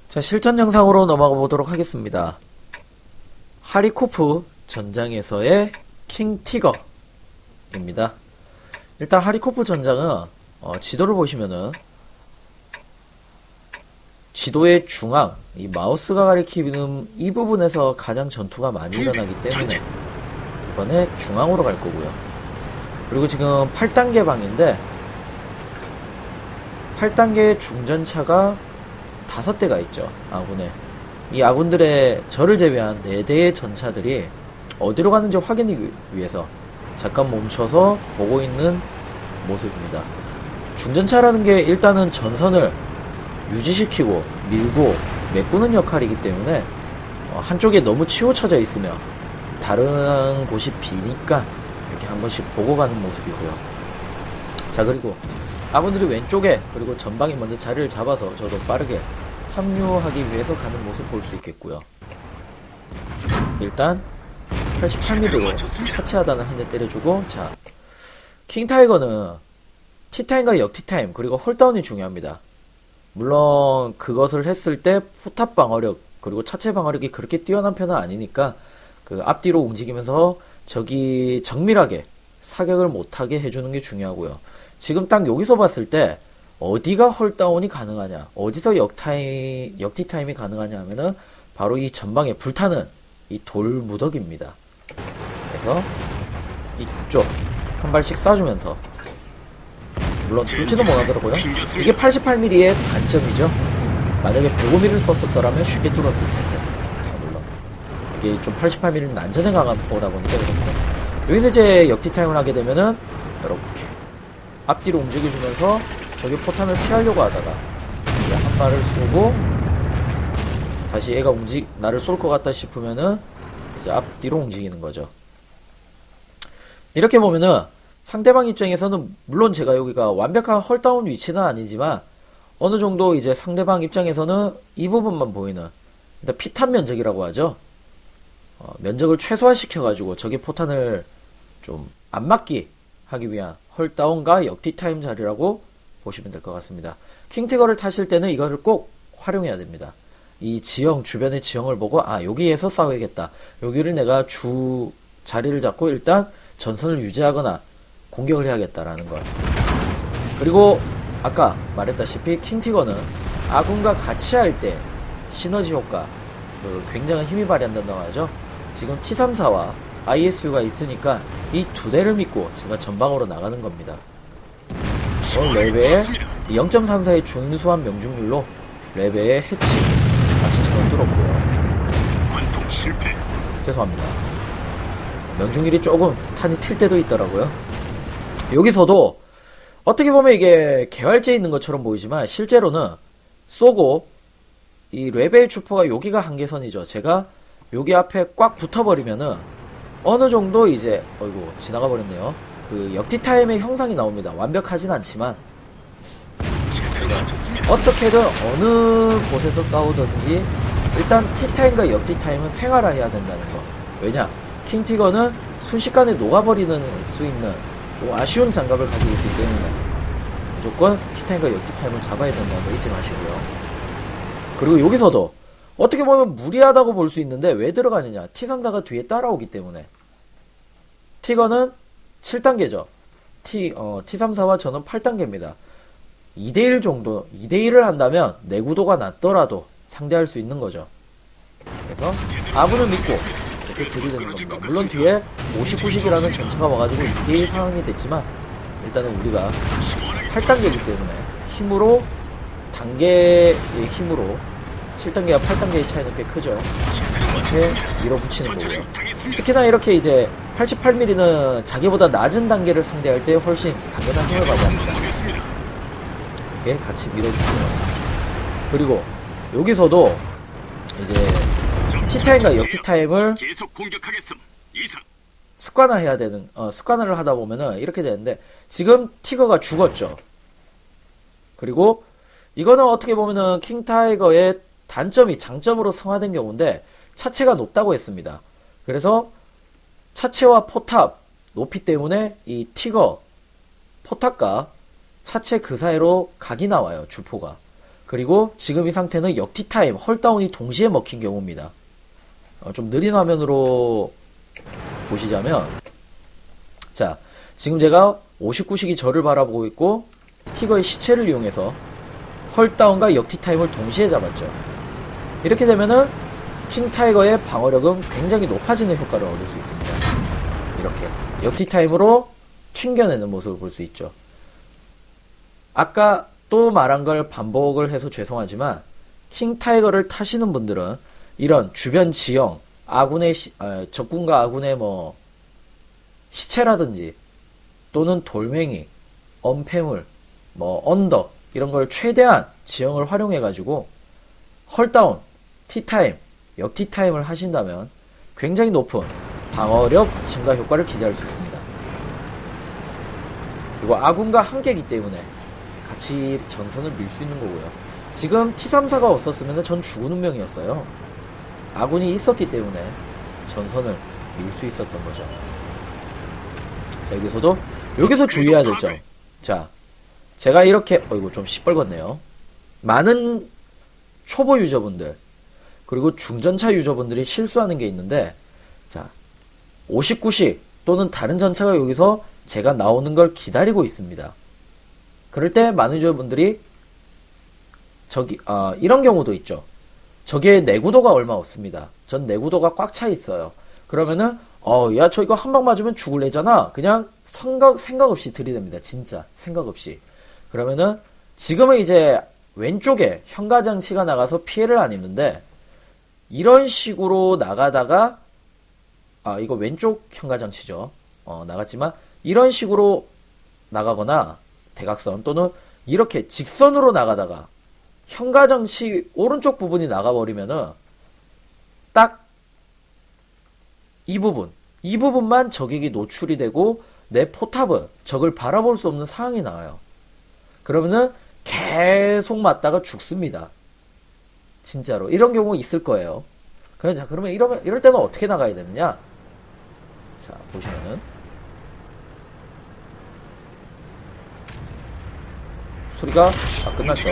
자, 실전 영상으로 넘어가 보도록 하겠습니다. 하리코프 전장에서의 킹 티거입니다. 일단 하리코프 전장은 지도를 보시면은 지도의 중앙, 이 마우스가 가리키는 이 부분에서 가장 전투가 많이 일어나기 때문에 이번에 중앙으로 갈 거고요. 그리고 지금 8단계 방인데 8단계 중전차가 5대가 있죠. 아군에. 이 아군들의 저를 제외한 4대의 전차들이 어디로 가는지 확인하기 위해서 잠깐 멈춰서 보고 있는 모습입니다. 중전차라는 게 일단은 전선을 유지시키고 밀고 메꾸는 역할이기 때문에 한쪽에 너무 치우쳐져 있으면 다른 곳이 비니까 이렇게 한 번씩 보고 가는 모습이고요. 자, 그리고 아군들이 왼쪽에 그리고 전방에 먼저 자리를 잡아서 저도 빠르게 합류하기 위해서 가는 모습 볼 수 있겠고요. 일단 88mm로 차체 하단을 한 대 때려주고, 자, 킹타이거는 티타임과 역티타임 그리고 홀다운이 중요합니다. 물론 그것을 했을 때 포탑 방어력 그리고 차체 방어력이 그렇게 뛰어난 편은 아니니까 그 앞뒤로 움직이면서 적이 정밀하게 사격을 못하게 해주는 게 중요하고요. 지금 딱 여기서 봤을 때 어디가 홀다운이 가능하냐, 어디서 역티타임이 가능하냐 하면은 바로 이 전방에 불타는 이 돌무더기입니다. 그래서 이쪽 한 발씩 쏴주면서, 물론 뚫지도 못하더라고요. 이게 88mm의 단점이죠. 만약에 105mm를 썼었더라면 쉽게 뚫었을 텐데, 물론 이게 좀 88mm는 난전에 강한 포다 보니까 그렇고, 여기서 이제 역티타임을 하게 되면은 이렇게 앞뒤로 움직여주면서 저기 포탄을 피하려고 하다가 한 발을 쏘고 다시 얘가 나를 쏠 것 같다 싶으면은 이제 앞뒤로 움직이는 거죠. 이렇게 보면은 상대방 입장에서는 물론 제가 여기가 완벽한 헐다운 위치는 아니지만 어느 정도 이제 상대방 입장에서는 이 부분만 보이는, 일단 피탄 면적이라고 하죠. 면적을 최소화시켜 가지고 적의 포탄을 좀 안 맞게 하기 위한 헐다운과 역티타임 자리라고 보시면 될 것 같습니다. 킹티거를 타실 때는 이거를 꼭 활용해야 됩니다. 이 지형, 주변의 지형을 보고 여기에서 싸워야겠다, 여기를 내가 주 자리를 잡고 일단 전선을 유지하거나 공격을 해야겠다라는 걸. 그리고 아까 말했다시피 킹티거는 아군과 같이 할 때 시너지 효과, 굉장한 힘이 발휘한다고 하죠. 지금 T-34와 ISU가 있으니까 이 2대를 믿고 제가 전방으로 나가는 겁니다. 레벨 0.34의 중수한 명중률로 레벨의 해치 마취창을 뚫었고요. 관통 실패. 죄송합니다. 명중률이 조금 탄이 튈 때도 있더라고요. 여기서도 어떻게 보면 이게 개활제 있는 것처럼 보이지만 실제로는 쏘고 이 레벨 주포가 여기가 한계선이죠. 제가 여기 앞에 꽉 붙어버리면은 어느 정도 이제 지나가 버렸네요. 그 역티타임의 형상이 나옵니다. 완벽하진 않지만 어떻게든 어느 곳에서 싸우든지 일단 티타임과 역티타임은 생활화해야 된다는 거. 왜냐? 킹티거는 순식간에 녹아버리는 수 있는 좀 아쉬운 장갑을 가지고 있기 때문에 무조건 티타임과 역티타임을 잡아야 된다는 거 잊지 마시고요. 그리고 여기서도 어떻게 보면 무리하다고 볼 수 있는데 왜 들어가느냐? T-34가 뒤에 따라오기 때문에. 티거는 7단계죠. T-34와 저는 8단계입니다. 2대1 정도, 2대1을 한다면 내구도가 낮더라도 상대할 수 있는 거죠. 그래서 아군을 믿고 이렇게 들이대는 겁니다. 물론 뒤에 50-90이라는 전차가 와가지고 2대1 상황이 됐지만 일단은 우리가 8단계이기 때문에 힘으로, 단계의 힘으로 7단계와 8단계의 차이는 꽤 크죠. 이렇게 밀어붙이는 거고요. 특히나 이렇게 이제 88mm는 자기보다 낮은 단계를 상대할 때 훨씬 강력한 힘을 발휘합니다. 이렇게 같이 밀어주고요. 그리고 여기서도 이제 T타임과 역티타임을 습관화해야 되는, 습관화를 하다 보면은 이렇게 되는데 지금 티거가 죽었죠. 그리고 이거는 어떻게 보면은 킹타이거의 단점이 장점으로 승화된 경우인데 차체가 높다고 했습니다. 그래서 차체와 포탑 높이 때문에 이 티거 포탑과 차체 그 사이로 각이 나와요. 주포가. 그리고 지금 이 상태는 역티타임, 헐다운이 동시에 먹힌 경우입니다. 좀 느린 화면으로 보시자면, 자, 지금 제가 59시기 저를 바라보고 있고 티거의 시체를 이용해서 헐다운과 역티타임을 동시에 잡았죠. 이렇게 되면은 킹타이거의 방어력은 굉장히 높아지는 효과를 얻을 수 있습니다. 이렇게 역티타임으로 튕겨내는 모습을 볼 수 있죠. 아까 또 말한 걸 반복을 해서 죄송하지만 킹타이거를 타시는 분들은 이런 주변 지형, 아군의 적군과 아군의 뭐 시체라든지 또는 돌멩이, 엄폐물, 뭐 언덕 이런 걸 최대한 지형을 활용해 가지고 헐다운, 티타임, 역티타임을 하신다면 굉장히 높은 방어력 증가 효과를 기대할 수 있습니다. 그리고 아군과 함께이기 때문에 같이 전선을 밀 수 있는 거고요. 지금 T-34가 없었으면 전 죽은 운명이었어요. 아군이 있었기 때문에 전선을 밀 수 있었던 거죠. 자, 여기서 주의해야 될 점. 자, 제가 이렇게 이거 좀 시뻘겋네요. 많은 초보 유저분들 그리고 중전차 유저분들이 실수하는 게 있는데, 자, 59식 또는 다른 전차가 여기서 제가 나오는 걸 기다리고 있습니다. 그럴 때 많은 유저분들이 이런 경우도 있죠. 저게 내구도가 얼마 없습니다. 전 내구도가 꽉 차 있어요. 그러면은 야, 저 이거 한 방 맞으면 죽을래잖아. 그냥 생각 없이 들이댑니다. 진짜 생각 없이. 그러면은 지금은 이제 왼쪽에 현가장치가 나가서 피해를 안 입는데, 이런 식으로 나가다가 이거 왼쪽 현가장치죠. 나갔지만 이런 식으로 나가거나 대각선 또는 이렇게 직선으로 나가다가 현가장치 오른쪽 부분이 나가버리면은 딱 이 부분만 적에게 노출이 되고 내 포탑은 적을 바라볼 수 없는 상황이 나와요. 그러면은 계속 맞다가 죽습니다. 진짜로 이런 경우 있을 거예요. 그러면 이럴 때는 어떻게 나가야 되느냐? 자, 보시면은 소리가 끝났죠.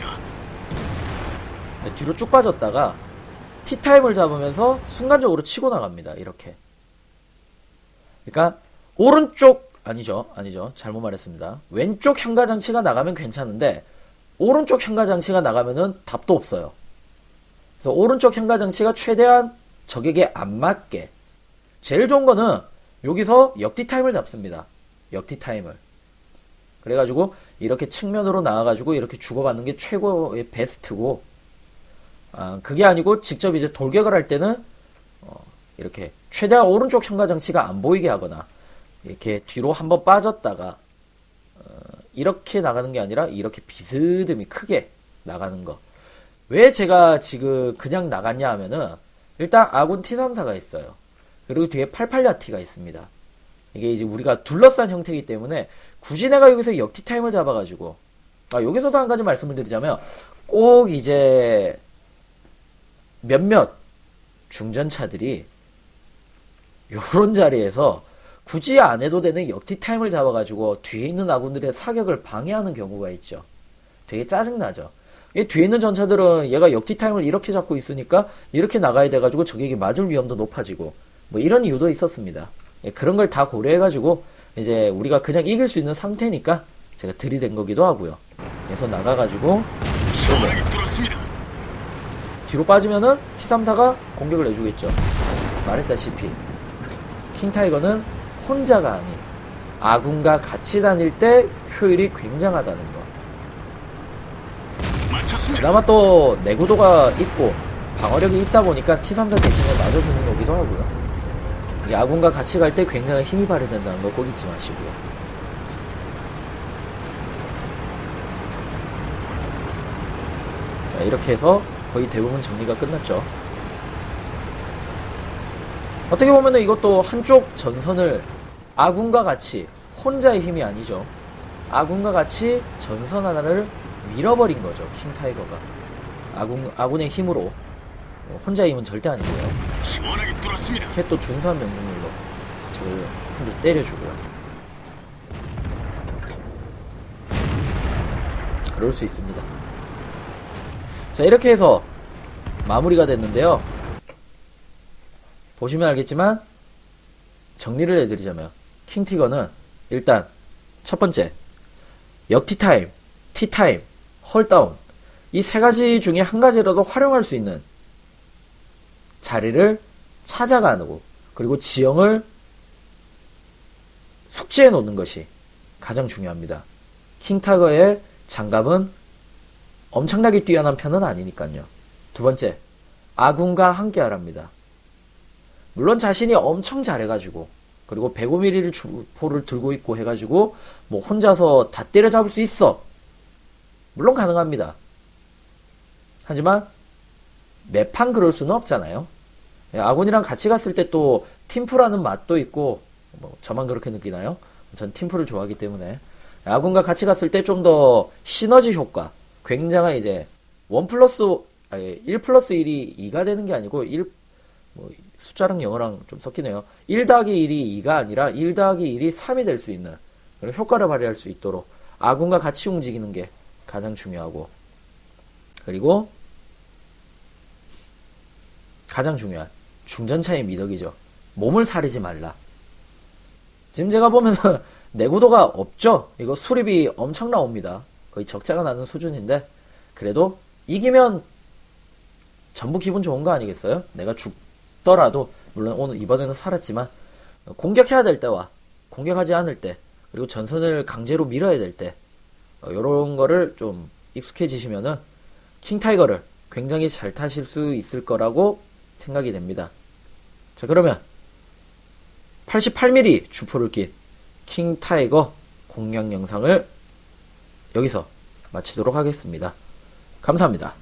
자, 뒤로 쭉 빠졌다가 T타임을 잡으면서 순간적으로 치고 나갑니다. 이렇게. 그러니까 오른쪽 아니죠. 잘못 말했습니다. 왼쪽 현가장치가 나가면 괜찮은데 오른쪽 현가장치가 나가면은 답도 없어요. 그래서 오른쪽 현가장치가 최대한 적에게 안 맞게, 제일 좋은 거는 여기서 역티타임을 잡습니다. 역티타임을. 그래가지고 이렇게 측면으로 나와가지고 이렇게 주고받는 게 최고의 베스트고, 그게 아니고 직접 이제 돌격을 할 때는 이렇게 최대한 오른쪽 현가장치가 안 보이게 하거나 이렇게 뒤로 한번 빠졌다가 이렇게 나가는 게 아니라 이렇게 비스듬히 크게 나가는 거. 왜 제가 지금 그냥 나갔냐 하면은, 일단 아군 T-34가 있어요. 그리고 뒤에 88야티가 있습니다. 이게 이제 우리가 둘러싼 형태이기 때문에 굳이 내가 여기서 역티타임을 잡아가지고, 여기서도 한 가지 말씀을 드리자면, 꼭 이제 몇몇 중전차들이 요런 자리에서 굳이 안 해도 되는 역티타임을 잡아가지고 뒤에 있는 아군들의 사격을 방해하는 경우가 있죠. 되게 짜증나죠. 뒤에 있는 전차들은 얘가 역티타임을 이렇게 잡고 있으니까 이렇게 나가야 돼가지고 적에게 맞을 위험도 높아지고 뭐 이런 이유도 있었습니다. 그런 걸 다 고려해가지고 이제 우리가 그냥 이길 수 있는 상태니까 제가 들이댄 거기도 하고요. 그래서 나가가지고 뒤로 빠지면은 T-34가 공격을 해주겠죠. 말했다시피 킹타이거는 혼자가 아닌 아군과 같이 다닐 때 효율이 굉장하다는 거. 그나마 또 내구도가 있고 방어력이 있다 보니까 T-34 대신에 맞아주는 거기도 하고요. 이 아군과 같이 갈 때 굉장히 힘이 발휘된다는 거 꼭 잊지 마시고요. 자, 이렇게 해서 거의 대부분 정리가 끝났죠. 어떻게 보면은 이것도 한쪽 전선을 아군과 같이, 혼자의 힘이 아니죠. 아군과 같이 전선 하나를 밀어버린 거죠. 킹타이거가. 아군의 힘으로. 혼자의 힘은 절대 아니고요. 시원하게 뚫었습니다. 이렇게 또 준수한 명중률로 저를 한 대 때려주고요. 그럴 수 있습니다. 자, 이렇게 해서 마무리가 됐는데요. 보시면 알겠지만 정리를 해드리자면 킹티거는 일단 첫 번째 역티타임, 티타임, 헐다운 이 세 가지 중에 한 가지라도 활용할 수 있는 자리를 찾아가고 그리고 지형을 숙지해 놓는 것이 가장 중요합니다. 킹타거의 장갑은 엄청나게 뛰어난 편은 아니니까요. 두 번째, 아군과 함께 하랍니다. 물론 자신이 엄청 잘해가지고 그리고 105mm 주포를 들고 있고 해가지고 뭐 혼자서 다 때려잡을 수 있어. 물론 가능합니다. 하지만 매판 그럴 수는 없잖아요. 아군이랑 같이 갔을 때 또 팀프라는 맛도 있고 뭐 저만 그렇게 느끼나요? 전 팀프를 좋아하기 때문에 아군과 같이 갔을 때 좀 더 시너지 효과 굉장한 이제 1 플러스 1이 2가 되는 게 아니고 숫자랑 영어랑 좀 섞이네요. 1 더하기 1이 2가 아니라 1 더하기 1이 3이 될 수 있는 그런 효과를 발휘할 수 있도록 아군과 같이 움직이는 게 가장 중요하고 그리고 가장 중요한 중전차의 미덕이죠. 몸을 사리지 말라. 지금 제가 보면은 내구도가 없죠. 이거 수리비 엄청 나옵니다. 거의 적자가 나는 수준인데 그래도 이기면 전부 기분 좋은 거 아니겠어요? 내가 죽더라도 물론 오늘 이번에는 살았지만 공격해야 될 때와 공격하지 않을 때 그리고 전선을 강제로 밀어야 될 때 이런 거를 좀 익숙해지시면은 킹타이거를 굉장히 잘 타실 수 있을 거라고 생각이 됩니다. 자, 그러면 88mm 주포를 낀 킹타이거 공략 영상을 여기서 마치도록 하겠습니다. 감사합니다.